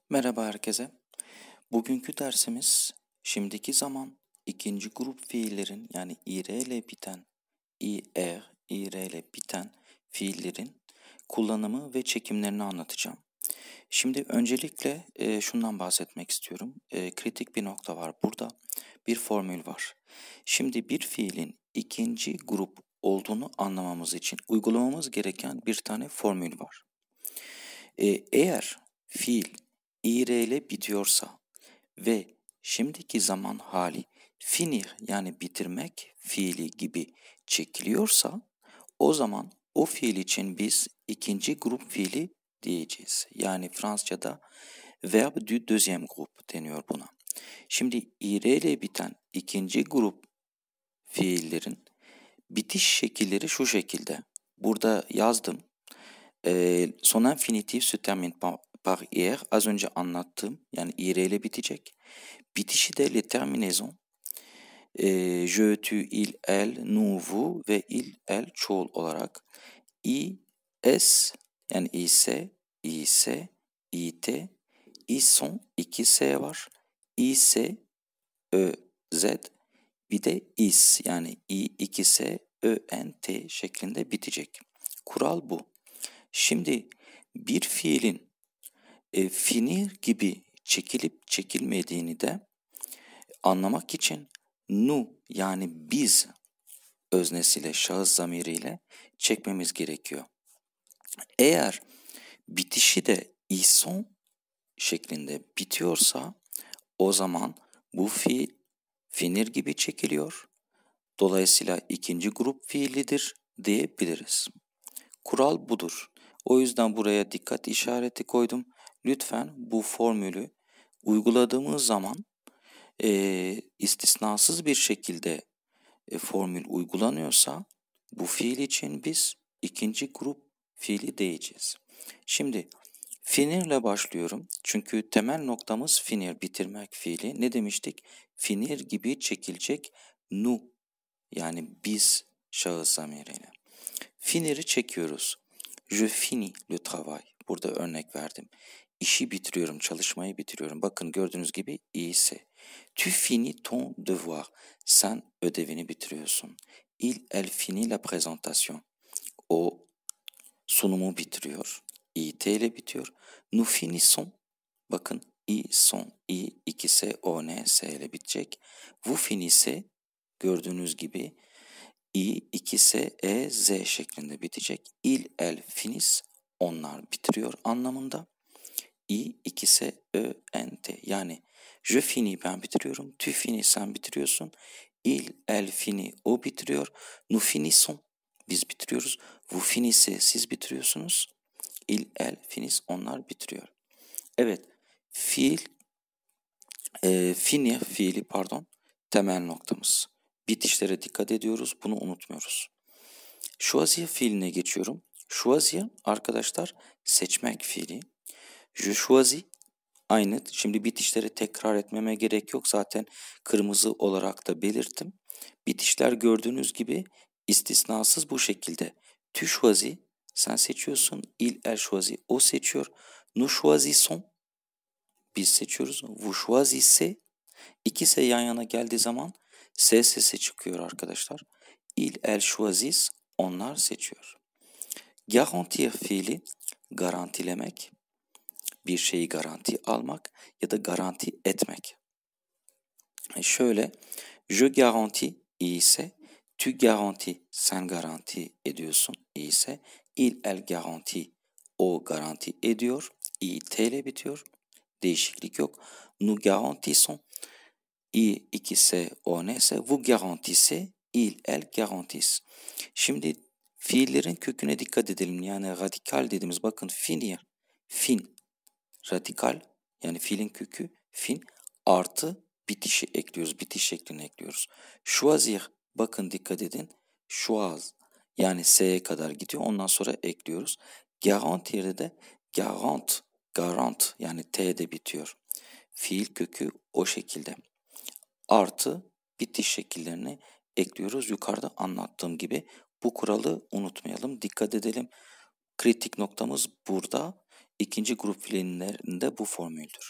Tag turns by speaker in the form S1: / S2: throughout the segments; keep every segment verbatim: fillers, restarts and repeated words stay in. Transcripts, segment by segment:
S1: Merhaba herkese. Bugünkü dersimiz şimdiki zaman ikinci grup fiillerin yani ir ile biten, ir, ir ile biten fiillerin kullanımı ve çekimlerini anlatacağım. Şimdi öncelikle e, şundan bahsetmek istiyorum. E, kritik bir nokta var burada. Bir formül var. Şimdi bir fiilin ikinci grup olduğunu anlamamız için uygulamamız gereken bir tane formül var. E, eğer fiil ir ile bitiyorsa ve şimdiki zaman hali finir yani bitirmek fiili gibi çekiliyorsa o zaman o fiil için biz ikinci grup fiili diyeceğiz. Yani Fransızca'da verbe du deuxième groupe deniyor buna. Şimdi ir ile biten ikinci grup fiillerin bitiş şekilleri şu şekilde. Burada yazdım. Ee, son infinitif se termine par, par ir. Az önce anlattım. Yani ir ile bitecek. Bitişi de les terminaisons. Ee, je, tu, il, elle, nous, vous ve il, elle çoğul olarak i, s yani is, is, it, ison, iki s var. is, ö, z bir de is yani i, iki s, ö, n, t şeklinde bitecek. Kural bu. Şimdi bir fiilin e, finir gibi çekilip çekilmediğini de anlamak için nu yani biz öznesiyle şahıs zamiriyle çekmemiz gerekiyor. Eğer bitişi de ison şeklinde bitiyorsa o zaman bu fiil finir gibi çekiliyor. Dolayısıyla ikinci grup fiilidir diyebiliriz. Kural budur. O yüzden buraya dikkat işareti koydum. Lütfen bu formülü uyguladığımız zaman e, istisnasız bir şekilde e, formül uygulanıyorsa bu fiil için biz ikinci grup fiili diyeceğiz. Şimdi finirle başlıyorum. Çünkü temel noktamız finir, bitirmek fiili. Ne demiştik? Finir gibi çekilecek nu yani biz şahıs zamiriyle. Finir'i çekiyoruz. Je finis le travail. Burada örnek verdim. İşi bitiriyorum, çalışmayı bitiriyorum. Bakın gördüğünüz gibi iyisi. Tu finis ton devoir. Sen ödevini bitiriyorsun. Il, elle finit la présentation. O sunumu bitiriyor. it ile bitiyor. Nous finissons. Bakın i, son, i, iki s, o, n, s ile bitecek. Vous finissez. Gördüğünüz gibi i, iki s, e, z şeklinde bitecek. Il, elle finissent. Onlar bitiriyor anlamında. i, iki s, ö, n, t. Yani je finis ben bitiriyorum. Tu finis sen bitiriyorsun. Il, elle finit o bitiriyor. Nous finissons biz bitiriyoruz. Vous finissez siz bitiriyorsunuz. Il, elle finissent onlar bitiriyor. Evet, fiil, e, finir fiili pardon temel noktamız. Bitişlere dikkat ediyoruz, bunu unutmuyoruz. Choisir fiiline geçiyorum. Choisir arkadaşlar seçmek fiili. Je choisis aynı. Şimdi bitişleri tekrar etmeme gerek yok. Zaten kırmızı olarak da belirttim. Bitişler gördüğünüz gibi istisnasız bu şekilde. Tu choisis sen seçiyorsun. Il, elle choisit o seçiyor. Nous choisissons biz seçiyoruz. Vous choisissez İkisi yan yana geldiği zaman S sesi çıkıyor arkadaşlar. Il, elle choisissent onlar seçiyor. Garantir fiili garantilemek, bir şeyi garanti almak ya da garanti etmek. E şöyle, je garantis iyi ise, tu garantis sen garanti ediyorsun iyi ise, il, elle garantit o garanti ediyor, i, t ile bitiyor, değişiklik yok. Nous garantissons i, iki s, o neyse, vous garantissez, il, elle garantissent. Şimdi fiillerin köküne dikkat edelim. Yani radikal dediğimiz bakın finir, fin, radikal yani fiilin kökü fin artı bitişi ekliyoruz. Bitiş şeklini ekliyoruz. Choisir bakın dikkat edin. Choise yani s'ye kadar gidiyor. Ondan sonra ekliyoruz. Garantir'de de garant, garant yani t'de bitiyor. Fiil kökü o şekilde. Artı bitiş şekillerini ekliyoruz. Yukarıda anlattığım gibi bu kuralı unutmayalım. Dikkat edelim. Kritik noktamız burada. ikinci grup fiillerinde bu formüldür.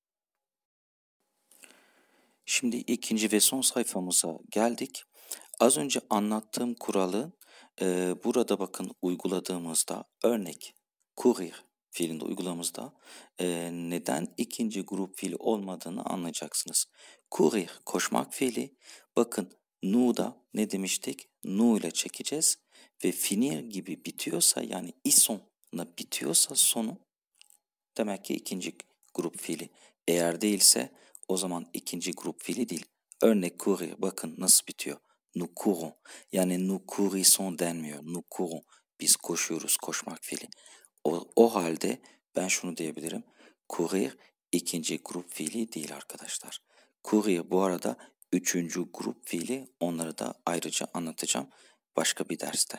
S1: Şimdi ikinci ve son sayfamıza geldik. Az önce anlattığım kuralı e, burada bakın uyguladığımızda örnek courir fiilinde uyguladığımızda e, neden ikinci grup fiili olmadığını anlayacaksınız. Courir koşmak fiili. Bakın nou'da ne demiştik? Nou ile çekeceğiz ve finir gibi bitiyorsa yani ison'la bitiyorsa sonu demek ki ikinci grup fiili. Eğer değilse o zaman ikinci grup fiili değil. Örnek courir bakın nasıl bitiyor. Nous courons. Yani nous courissons denmiyor. Nous courons. Biz koşuyoruz, koşmak fiili. O, o halde ben şunu diyebilirim. Courir ikinci grup fiili değil arkadaşlar. Courir bu arada üçüncü grup fiili. Onları da ayrıca anlatacağım başka bir derste.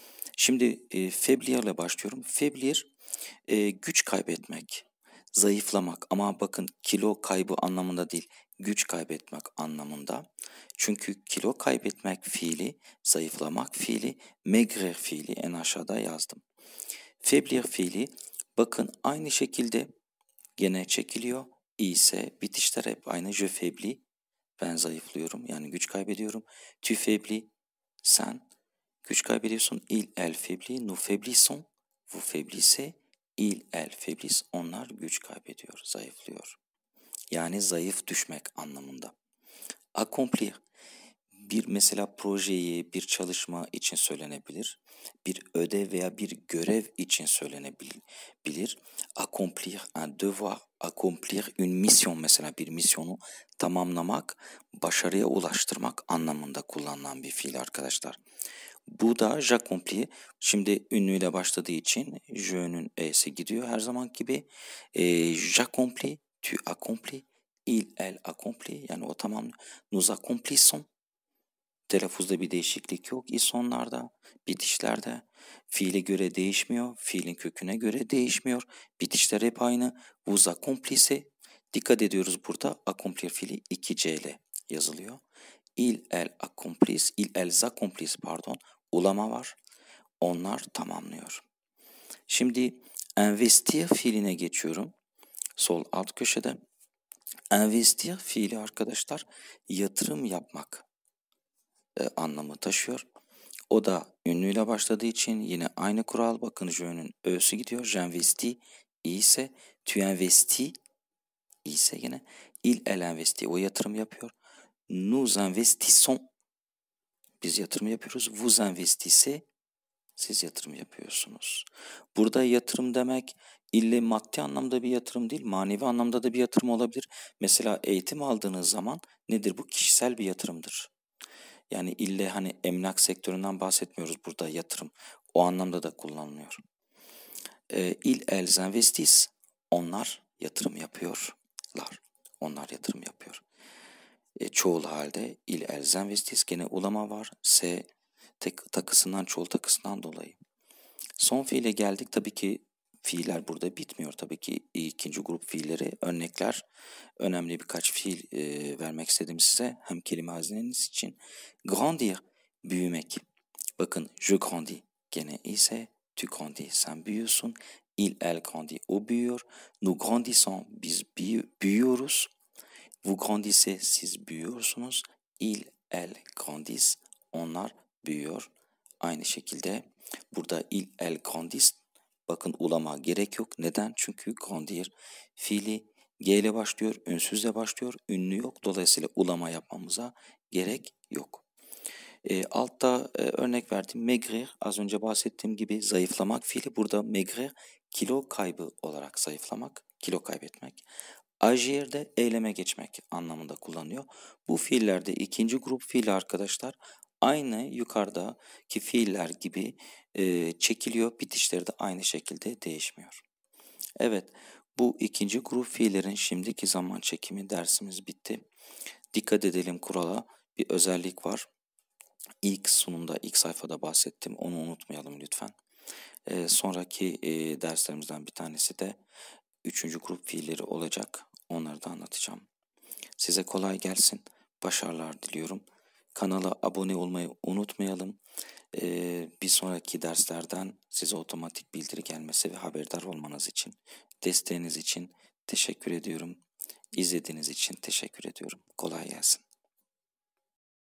S1: Şimdi e, faiblir ile başlıyorum. Faiblir e, güç kaybetmek, zayıflamak ama bakın kilo kaybı anlamında değil, güç kaybetmek anlamında. Çünkü kilo kaybetmek fiili, zayıflamak fiili, maigrir fiili en aşağıda yazdım. Faiblir fiili bakın aynı şekilde gene çekiliyor. İ ise bitişler hep aynı. Je faiblis, ben zayıflıyorum yani güç kaybediyorum. Tu faiblis, sen güç kaybediyorsun. Il, elle faiblit, nous faiblissons, vous faiblissez. Il, elle faiblissent, onlar güç kaybediyor, zayıflıyor. Yani zayıf düşmek anlamında. Accomplir, bir mesela projeyi, bir çalışma için söylenebilir. Bir ödev veya bir görev için söylenebilir. Accomplir un devoir, accomplir une mission mesela bir misyonu tamamlamak, başarıya ulaştırmak anlamında kullanılan bir fiil arkadaşlar. Bu da j'accomplis. Şimdi ünlüyle başladığı için je'nün e'si gidiyor her zaman gibi. E, j'accomplis, tu accomplis, il, elle accomplit. Yani o tamamlıyor. Nous accomplissons. Telaffuzda bir değişiklik yok. İsonlarda, bitişlerde. Fiile göre değişmiyor. Fiilin köküne göre değişmiyor. Bitişler hep aynı. Vous accomplissez. Dikkat ediyoruz burada. Accomplir fiili iki C ile yazılıyor. Il, elle accomplissent, il, elles accomplissent pardon, ulama var. Onlar tamamlıyor. Şimdi investir fiiline geçiyorum. Sol alt köşede. Investir fiili arkadaşlar yatırım yapmak e, anlamı taşıyor. O da ünlüyle başladığı için yine aynı kural. Bakın je'nün ö'sü gidiyor. J'investis, i ise tu investis, i ise yine il, elle investit. O yatırım yapıyor. Nous investissons, biz yatırım yapıyoruz. Vous investissez, siz yatırım yapıyorsunuz. Burada yatırım demek ille maddi anlamda bir yatırım değil, manevi anlamda da bir yatırım olabilir. Mesela eğitim aldığınız zaman nedir bu? Kişisel bir yatırımdır. Yani ille hani emlak sektöründen bahsetmiyoruz burada yatırım. O anlamda da kullanılıyor. E, il, elles investissent, onlar yatırım yapıyorlar. Onlar yatırım yapıyor. E, çoğul halde il, elles investissent, gene ulama var. S tek takısından, çoğul takısından dolayı. Son fiile geldik. Tabii ki fiiller burada bitmiyor. Tabii ki ikinci grup fiilleri, örnekler. Önemli birkaç fiil e, vermek istedim size. Hem kelime hazineniz için. Grandir, büyümek. Bakın, je grandis. Gene ise tu grandis, sen büyüyorsun. Il, elle grandit, o büyüyor. Nous grandissons, biz büyüyoruz. Vous grandissez, siz büyüyorsunuz. Il, elle grandissent, onlar büyüyor. Aynı şekilde burada il, elle grandissent. Bakın ulama gerek yok. Neden? Çünkü grandir fiili G ile başlıyor, ünsüzle başlıyor, ünlü yok. Dolayısıyla ulama yapmamıza gerek yok. E, altta e, örnek verdim. Maigrir, az önce bahsettiğim gibi zayıflamak fiili. Burada maigrir kilo kaybı olarak zayıflamak, kilo kaybetmek. Agir de eyleme geçmek anlamında kullanıyor. Bu fiillerde ikinci grup fiili arkadaşlar aynı yukarıdaki fiiller gibi e, çekiliyor. Bitişleri de aynı şekilde değişmiyor. Evet, bu ikinci grup fiillerin şimdiki zaman çekimi dersimiz bitti. Dikkat edelim kurala, bir özellik var. İlk sunumda, ilk sayfada bahsettim. Onu unutmayalım lütfen. E, sonraki e, derslerimizden bir tanesi de üçüncü grup fiilleri olacak. Onları da anlatacağım. Size kolay gelsin. Başarılar diliyorum. Kanala abone olmayı unutmayalım. Ee, bir sonraki derslerden size otomatik bildiri gelmesi ve haberdar olmanız için, desteğiniz için teşekkür ediyorum. İzlediğiniz için teşekkür ediyorum. Kolay gelsin.